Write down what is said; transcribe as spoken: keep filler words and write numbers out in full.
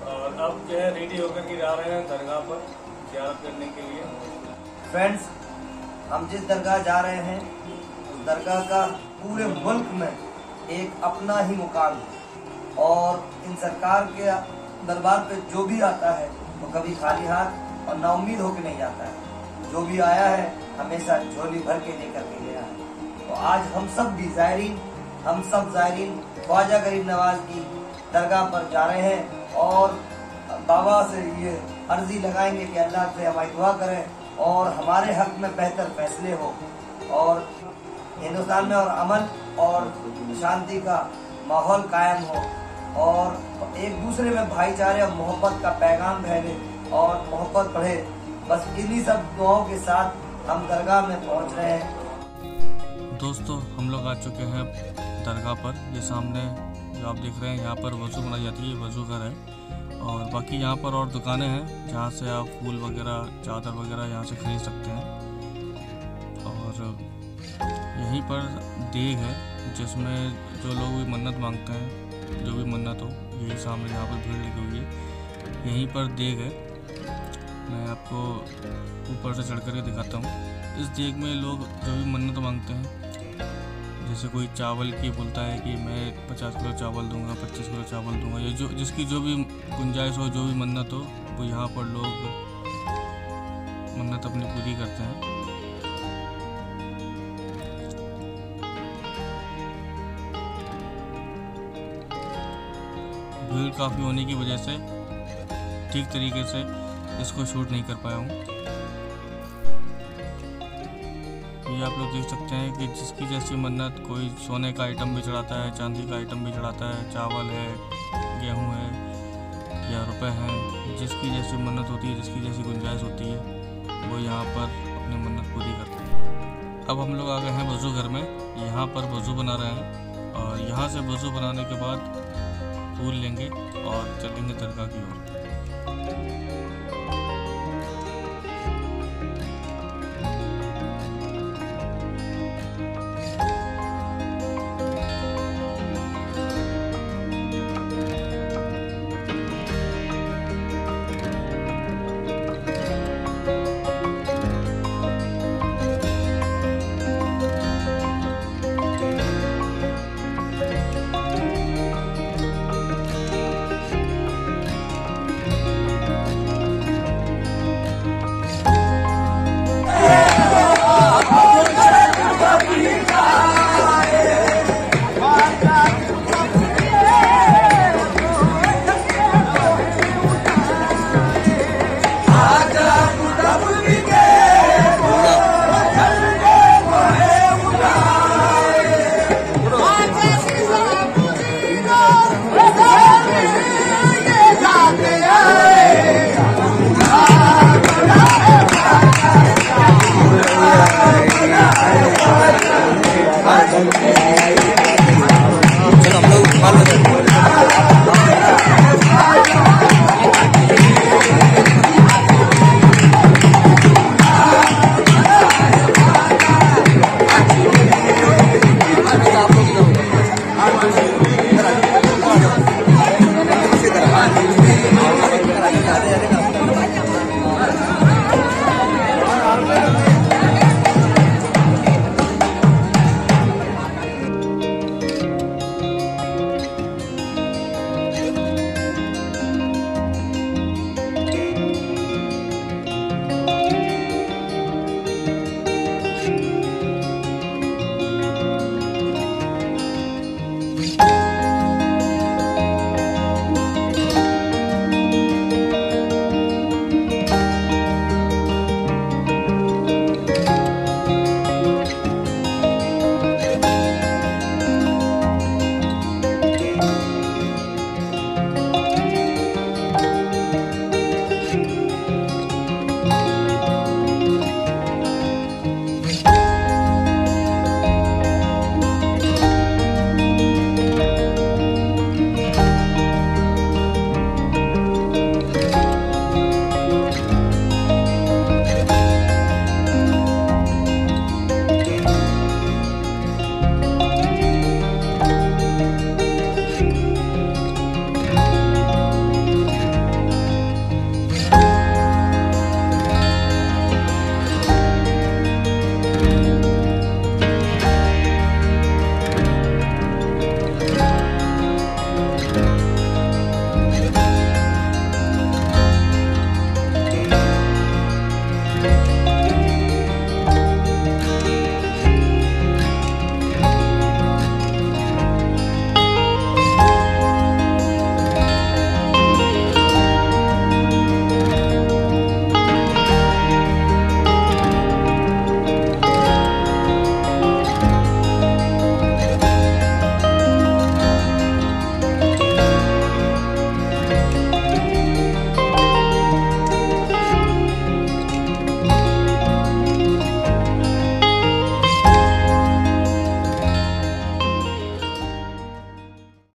और अब जो है रेडी होकर के जा रहे हैं दरगाह पर ज़ियारत करने के लिए। फ्रेंड्स, हम जिस दरगाह जा रहे हैं उस दरगाह का पूरे मुल्क में एक अपना ही मुकाम है और इन सरकार के दरबार पे जो भी आता है वो तो कभी खाली हाथ और नाउम्मीद होकर नहीं जाता है। जो भी आया है हमेशा झोली भर के लेकर के गया है। तो आज हम सब भी ज़ायरीन हम सब ज़ायरीन ख्वाजा गरीब नवाज की दरगाह पर जा रहे हैं और बाबा से ये अर्जी लगाएंगे कि अल्लाह से हमारी दुआ करें और हमारे हक में बेहतर फैसले हो और हिंदुस्तान में और अमन और शांति का माहौल कायम हो और एक दूसरे में भाईचारे और मोहब्बत का पैगाम फैले और मोहब्बत बढ़े। बस इन्हीं सब दुआओं के साथ हम दरगाह में पहुंच रहे हैं। दोस्तों, हम लोग आ चुके हैं दरगाह पर। ये सामने जो आप देख रहे हैं यहाँ पर वज़ू बनाई जाती है, वज़ू घर है। और बाकी यहाँ पर और दुकानें हैं जहाँ से आप फूल वगैरह, चादर वगैरह यहाँ से खरीद सकते हैं। और यहीं पर देग है जिसमें जो लोग भी मन्नत मांगते हैं, जो भी मन्नत हो, यही सामने यहाँ पर भीड़ लगी हुई है। यहीं पर देग है, मैं आपको ऊपर से चढ़ कर के दिखाता हूँ। इस देग में लोग जो भी मन्नत मांगते हैं, जैसे कोई चावल की बोलता है कि मैं पचास किलो चावल दूंगा, पच्चीस किलो चावल दूंगा, ये जो जिसकी जो भी गुंजाइश हो, जो भी मन्नत हो, वो यहाँ पर लोग मन्नत अपनी पूरी करते हैं। भीड़ काफ़ी होने की वजह से ठीक तरीके से इसको शूट नहीं कर पाया हूँ। ये आप लोग देख सकते हैं कि जिसकी जैसी मन्नत, कोई सोने का आइटम भी चढ़ाता है, चांदी का आइटम भी चढ़ाता है, चावल है, गेहूं है या रुपए हैं। जिसकी जैसी मन्नत होती है, जिसकी जैसी गुंजाइश होती है, वो यहाँ पर अपनी मन्नत पूरी करते हैं। अब हम लोग आ गए हैं वज़ू घर में। यहाँ पर वज़ू बना रहे हैं और यहाँ से वज़ू बनाने के बाद फूल लेंगे और चलेंगे दरगाह की ओर।